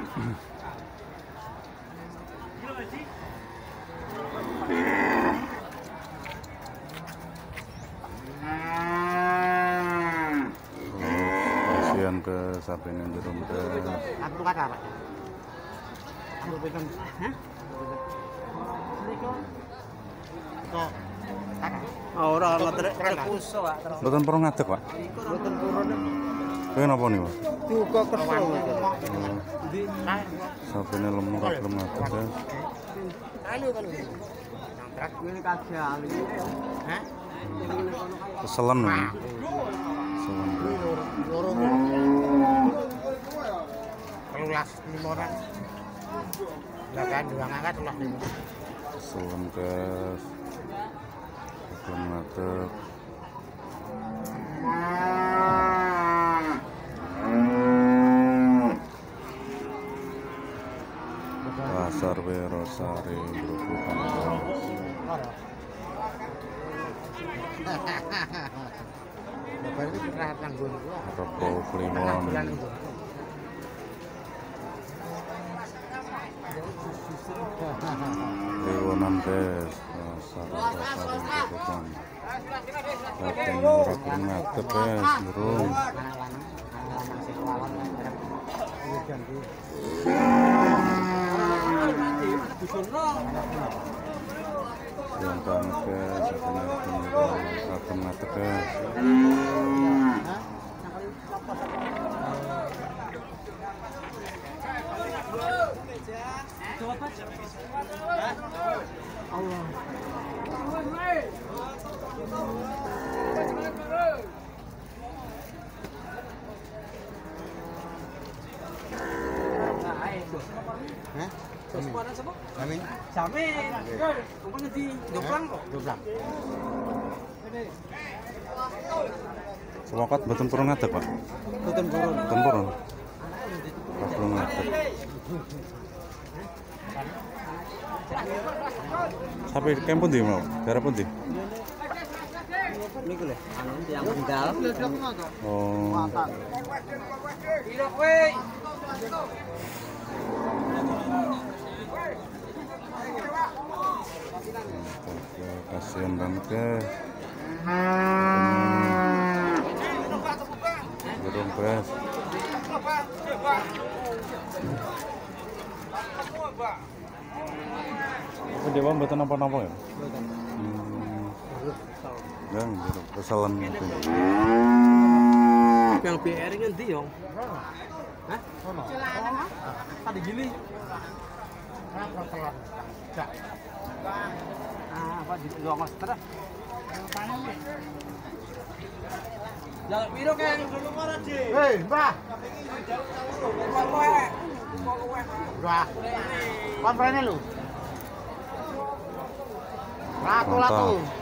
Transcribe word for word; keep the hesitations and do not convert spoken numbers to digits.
Kasihan ke sapi ini jeruk ke. Ambruk ada Pak? Ambruk itu. Hah? Kok ada? Ora ngotrek kuso Pak. Mboten pernah ngadeg, Pak. Mboten purun. Kenapa nih, Pak? Juga kesel. Ndi? Sapi ini lemur belum ngadeg ya. Anu kan. Nangkrak Ini kajal iki. Hah? Keselen ini. Keselen. Loro. Kelulas lima orang. Lah kan dua ngangkat telah lima. Keselen guys. Belum ngadeg. Pasar Wirosari Grobogan. Bapak ini perhatian gue. Rebo Kliwon. Kliwonan guys. Pasar Wirosari Grobogan. Datang murah belum ngadeg guys. Burung. Yang banget guys, akan ngadeg guys. Allah. Hah? Terus mana sapa? Samin. Samin. Kumpul di Joplang kok. Joplang. Sewakat betul purun ngadeg, Pak. Boten purun. Betul purun. Pas belum ngadeg. Sapi kayak pun di mau, daerah pun di. Niku lho, anu yang meninggal. Oh. Piro kowe? Kasihan banget guys. Burung guys. Apa dewa mboten napa-napa ya? Hmm. Yang jeruk kesalahan mungkin. Yang B R ngendi yo? Hah? Sono. Tadi gili. Ra telat. Jak. Ah, apa di dua mas terus. Jalan piro Kang? Hei, Mbah. Mbah. Kon prene lho. Ratu-ratu.